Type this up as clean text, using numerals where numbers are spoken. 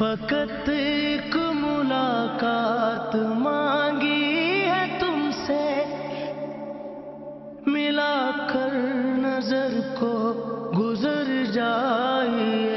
फकत एक मुलाकात मांगी है तुमसे, मिलाकर नजर को गुजर जाइए।